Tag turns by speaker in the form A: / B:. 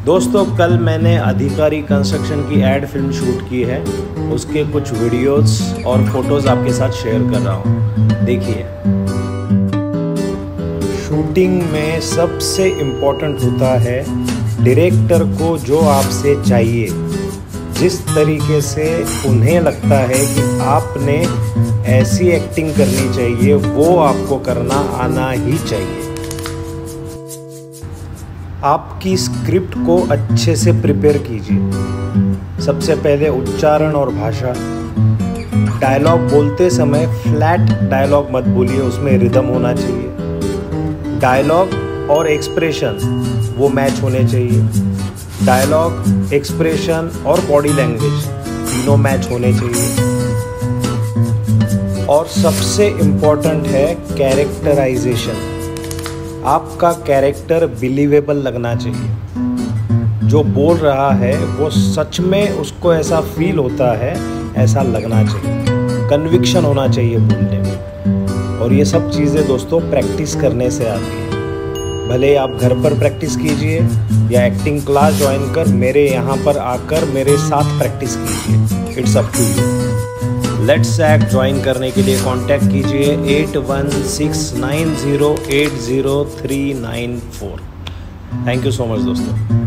A: दोस्तों कल मैंने अधिकारी कंस्ट्रक्शन की एड फिल्म शूट की है, उसके कुछ वीडियोस और फोटोज़ आपके साथ शेयर कर रहा हूँ। देखिए, शूटिंग में सबसे इम्पोर्टेंट होता है डायरेक्टर को जो आपसे चाहिए, जिस तरीके से उन्हें लगता है कि आपने ऐसी एक्टिंग करनी चाहिए वो आपको करना आना ही चाहिए। आपकी स्क्रिप्ट को अच्छे से प्रिपेयर कीजिए। सबसे पहले उच्चारण और भाषा। डायलॉग बोलते समय फ्लैट डायलॉग मत बोलिए, उसमें रिदम होना चाहिए। डायलॉग और एक्सप्रेशन वो मैच होने चाहिए। डायलॉग, एक्सप्रेशन और बॉडी लैंग्वेज तीनों मैच होने चाहिए। और सबसे इम्पोर्टेंट है कैरेक्टराइजेशन। आपका कैरेक्टर बिलीवेबल लगना चाहिए। जो बोल रहा है वो सच में उसको ऐसा फील होता है, ऐसा लगना चाहिए। कन्विक्शन होना चाहिए बोलने में। और ये सब चीज़ें दोस्तों प्रैक्टिस करने से आती है। भले आप घर पर प्रैक्टिस कीजिए या एक्टिंग क्लास ज्वाइन कर मेरे यहाँ पर आकर मेरे साथ प्रैक्टिस कीजिए। It's up to you. Let's act join करने के लिए कांटेक्ट कीजिए 8169080394। थैंक यू सो मच दोस्तों।